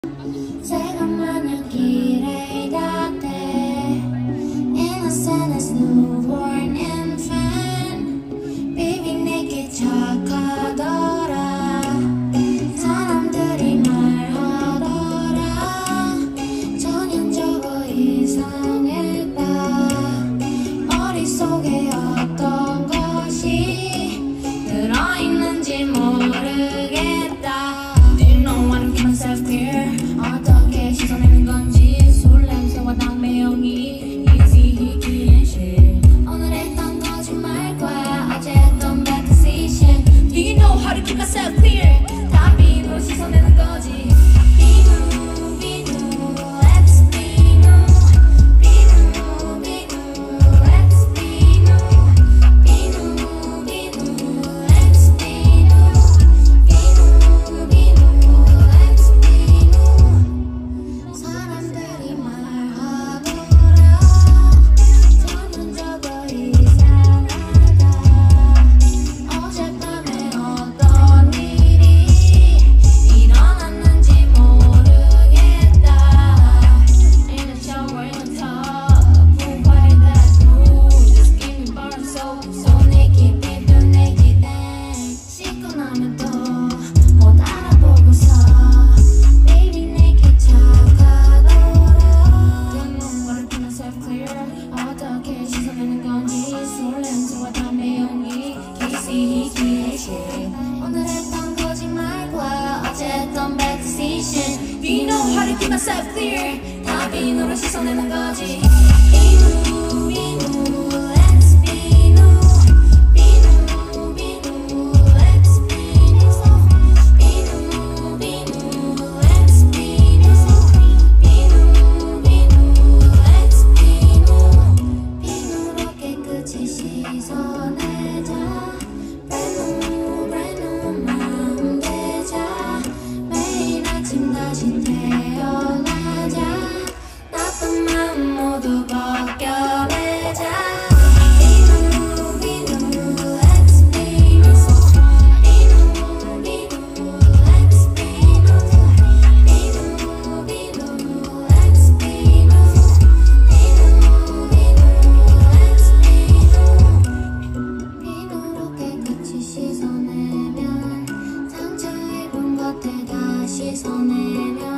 새가 마냥 길에 닿대 Innocent as newborn infant Baby 내게 착하더라 사람들이 말하더라 전형적으로 이상했다 머릿속에 어떤 것이 들어있는지 모르겠다 Do you know how to keep myself clear? 어떻게 씻어내는 건지 술 냄새와 담배용이 easy hickey and shit 오늘 했던 거짓말과 어제 했던 bad decision Do you know how to keep myself clear? 다 비누로 씻어내는 거지 비누 비누 let's 비누 비누 비누 let's 비누 비누 비누 let's 비누 비누 비누 let's 비누 사람들이 말하더라 전형적으로 이상하다 어젯밤에 어떤 일이 일어났는지 모르겠다 In the shower, in the tub, pool party that mood Just give me burn so naked, baby, naked then 씻고 나면 또 못 알아보고서 Baby 내게 착하더라 Don't know how to keep myself clear 어떻게 씻어내는 건지 술 냄새와 담배 용기 Casey, hickey, and shit 오늘 했던 거짓말과 어제 했던 bad decision Do you know how to keep myself clear 다 비누로 씻어내는 거지 비누 비누 let's 비누 비누 비누 let's 비누 비누 비누 let's 비누 비누 비누 let's 비누 비누로 깨끗이 씻어내자 brand new 마음 되자 매일 아침 다시 태어나자 나쁜 마음 모두 벗겨내자 비누 비누 let's 비누 비누 비누 let's 비누 비누 비누 let's 비누 비누 비누 let's 비누 비누로 깨끗이 씻어내면 상처 입은 것들 다 씻어내면